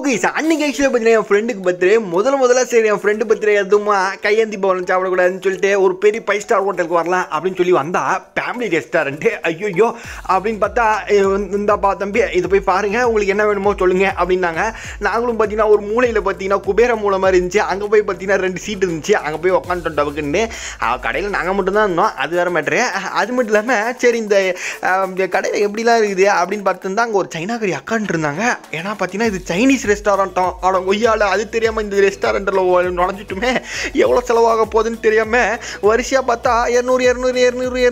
Guys அன்னைக்கு ஆக்சுவலாக பார்த்தீங்கன்னா என் ஃப்ரெண்டுக்கு பர்த்டே முதல்ல சரி என் ஃப்ரெண்டு பர்த்டே எதுவுமா கையேந்தி பவன் சாப்பிடக்கூடாதுன்னு சொல்லிட்டு ஒரு பெரிய 5 ஸ்டார் ஹோட்டலுக்கு வரலாம் அப்படின்னு சொல்லி வந்தா ஃபேமிலி ரெஸ்டாரண்ட்டு ஐயோ அப்படின்னு பார்த்தா இந்தாப்பா தம்பி இதை போய் பாருங்கள் உங்களுக்கு என்ன வேணுமோ சொல்லுங்க அப்படின்னாங்க. நாங்களும் பார்த்தீங்கன்னா ஒரு மூலையில் பார்த்தீங்கன்னா குபேர மூலை மாதிரி இருந்துச்சு. அங்கே போய் பார்த்தீங்கன்னா 2 சீட் இருந்துச்சு. அங்கே போய் உட்காந்துட்டோம் டவுக்குன்னு. கடையில் நாங்கள் மட்டும்தான் இருந்தோம், அது வேறு மேட்ரு. அது மட்டும் இல்லாமல் சரி இந்த கடையில் எப்படிலாம் இருக்குது அப்படின்னு பார்த்துருந்தா அங்கே ஒரு சைனாக்காரி அக்கான்ட்டு இருந்தாங்க. ஏன்னா பார்த்தீங்கன்னா இது சைனீஸ் ரெஸ்டாரண்ட்டும் ஆனால் ஒய்யால் அது தெரியாமல் இந்த ரெஸ்டாரண்ட்டில் நுழைஞ்சிட்டுமே எவ்வளோ செலவாக போகுதுன்னு தெரியாமல் வரிசையாக பார்த்தா 200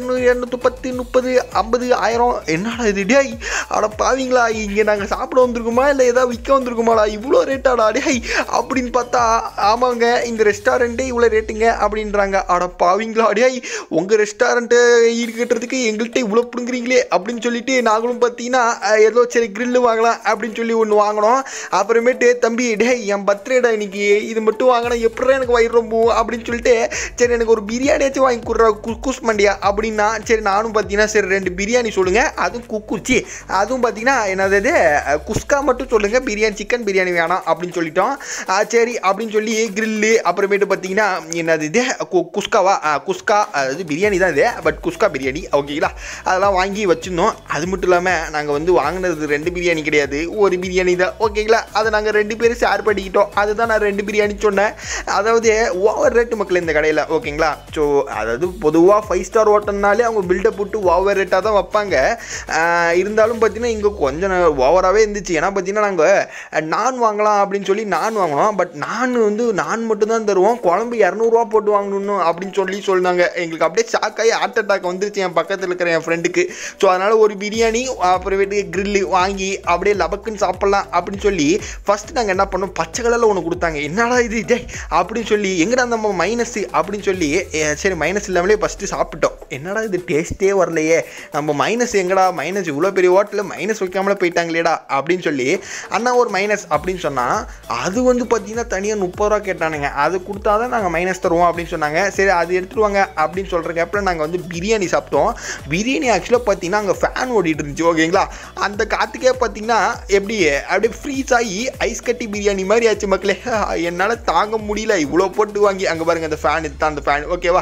210 30 50 1000 என்னடா இது டே அட பாவீங்களா இங்கே நாங்கள் சாப்பிட வந்திருக்குமா இல்லை ஏதாவது விற்க வந்திருக்குமாடா இவ்வளோ ரேட்டாடா டே அப்படின்னு பார்த்தா ஆமாங்க இந்த ரெஸ்டாரண்ட்டே இவ்வளோ ரேட்டுங்க அப்படின்றாங்க. அட பாவீங்களா டே உங்கள் ரெஸ்டாரண்ட்டு ஈடுகட்டுறதுக்கு எங்கள்கிட்ட இவ்வளோ பிடுங்குறீங்களே அப்படின்னு சொல்லிட்டு நாங்களும் பார்த்தீங்கன்னா ஏதோ சரி கிரில்லு வாங்கலாம் அப்படின்னு சொல்லி ஒன்று வாங்கினோம். அப்புறமேட்டு தம்பி டே என் பர்த்டேடா இன்னைக்கு இது மட்டும் வாங்கினா எப்படா எனக்கு வயிறு ரொம்பும் அப்படின்னு சொல்லிட்டு சரி எனக்கு ஒரு பிரியாணியாச்சும் வாங்கி கொடுறா குக்கூஸ் மண்டியா அப்படின்னா சரி நானும் பார்த்தீங்கன்னா சரி 2 பிரியாணி சொல்லுங்கள் அதுவும் குக்கூச்சி அதுவும் பார்த்தீங்கன்னா என்னது குஸ்கா மட்டும் சொல்லுங்கள் பிரியாணி சிக்கன் பிரியாணி வேணாம் அப்படின்னு சொல்லிட்டோம். சரி அப்படின்னு சொல்லி கிரில்லு அப்புறமேட்டு பார்த்தீங்கன்னா என்னது இது குஸ்காவா குஸ்கா அது பிரியாணி தான் இது பட் குஸ்கா பிரியாணி ஓகேங்களா அதெல்லாம் வாங்கி வச்சுருந்தோம். அது மட்டும் இல்லாமல் நாங்கள் வந்து வாங்கினது 2 பிரியாணி கிடையாது ஒரு பிரியாணி தான் ஓகேங்களா. அதை நாங்கள் 2 பேரும் ஷேர் பண்ணிக்கிட்டோம். அதுதான் நான் 2 பிரியாணி சொன்னேன். அதாவது ஓவர் ரேட்டு மக்கள் இந்த கடையில் ஓகேங்களா. ஸோ அதாவது பொதுவாக 5 ஸ்டார் ஹோட்டல்னாலே அவங்க பில்டப் போட்டு ஓவர் ரேட்டாக தான் வைப்பாங்க. இருந்தாலும் பார்த்தீங்கன்னா இங்கே கொஞ்சம் ஓவராகவே இருந்துச்சு. ஏன்னா பார்த்தீங்கன்னா நாங்கள் நான் வாங்கலாம் அப்படின்னு சொல்லி நான் வாங்கினோம். பட் நான் மட்டும்தான் தருவோம் குழம்பு 200 போட்டு வாங்கணும் அப்படின்னு சொல்லி சொன்னாங்க. எங்களுக்கு அப்படியே ஷாக்காகி ஹார்ட் அட்டாக் வந்துருச்சு என் பக்கத்தில் இருக்கிற என் ஃப்ரெண்டுக்கு. ஸோ அதனால் ஒரு பிரியாணி அப்புறமேட்டு கிரில்லு வாங்கி அப்படியே லபக்குன்னு சாப்பிட்லாம் அப்படின்னு சொல்லி ஃபஸ்ட்டு நாங்கள் என்ன பண்ணோம் பச்சை கலரில் ஒன்று கொடுத்தாங்க. என்னடா இது டே அப்படின்னு சொல்லி எங்கடா நம்ம மைனஸு அப்படின்னு சொல்லி சரி மைனஸ் இல்லாமலே ஃபஸ்ட்டு சாப்பிட்டோம். என்னடா இது டேஸ்ட்டே வரலையே நம்ம மைனஸ் எங்கடா மைனஸ் இவ்வளோ பெரிய ஹோட்டலில் மைனஸ் வைக்காமலே போயிட்டாங்களேடா அப்படின்னு சொல்லி அண்ணா ஒரு மைனஸ் அப்படின்னு சொன்னால் அது வந்து பார்த்தீங்கன்னா தனியாக 30 ரூபா கேட்டானுங்க. அது கொடுத்தா தான் நாங்கள் மைனஸ் தருவோம் அப்படின்னு சொன்னாங்க. சரி அது எடுத்துருவாங்க அப்படின்னு சொல்கிற கேப்பில் நாங்கள் வந்து பிரியாணி சாப்பிட்டோம். பிரியாணி ஆக்சுவலாக பார்த்தீங்கன்னா அங்கே ஃபேன் ஓடிட்டு இருந்துச்சு ஓகேங்களா. அந்த காற்றுக்கே பார்த்தீங்கன்னா அப்படியே ஃப்ரீஸ் ஆகி ஐஸ் கட்டி பிரியாணி மாதிரி ஆச்சு மக்களே. என்னால் தாங்க முடியல இவ்வளோ போட்டு வாங்கி. அங்கே பாருங்கள் அந்த ஃபேன் இதுதான் அந்த ஃபேன் ஓகேவா.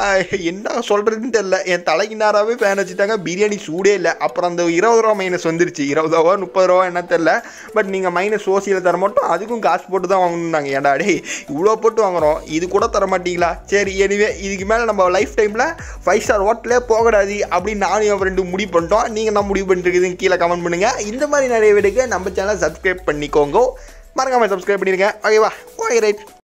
என்ன சொல்கிறதுன்னு தெரியல என் தலைக்கு நேராகவே ஃபேன் வச்சுட்டாங்க. பிரியாணி சூடே இல்லை. அப்புறம் அந்த 20 ரூபா மைனஸ் வந்துருச்சு 20 ரூபா 30 ரூபா என்ன தெரில. பட் நீங்கள் மைனஸ் சோசியில் தர மாட்டோம் அதுக்கும் காசு போட்டு தான் வாங்கணுன்னாங்க. ஏன்டா டே இவ்வளோ போட்டு வாங்குகிறோம் இது கூட தர மாட்டீங்களா. சரி எனிவே இதுக்கு மேலே நம்ம லைஃப் டைமில் 5 ஸ்டார் ஹோட்டலே போகக்கூடாது அப்படின்னு நானும் என் ஃப்ரெண்டு முடிவு பண்ணிட்டோம். நீங்கள் என்ன முடிவு பண்ணிருக்குதுன்னு கீழே கமெண்ட் பண்ணுங்கள். இந்த மாதிரி நிறைய வீடுக்கு நம்ம சேனல் சப்ஸ்கிரைப் பண்ணிக்கோங்க. மறக்காமல் சப்ஸ்கிரைப் பண்ணிடுங்க ஓகேவா. Okay right.